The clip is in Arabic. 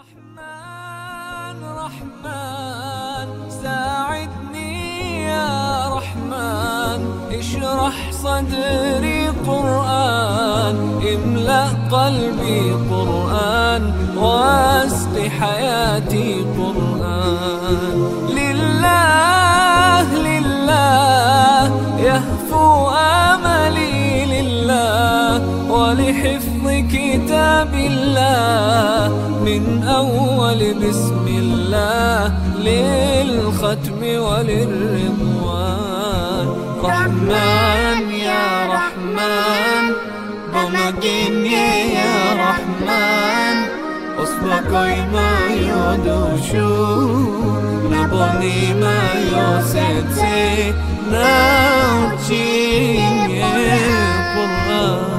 رحمن رحمن ساعدني يا رحمن، اشرح صدري قرآن، املأ قلبي قرآن، واسق حياتي قرآن. لله لله يهفو آملي لله، ولحفظ كتاب الله من أول بسم الله للختم وللرضوان. رحمن يا رحمن بمجيني يا رحمن، أصبحي ما يدوشو نبني ما يوسيتي نوتشي قرآن.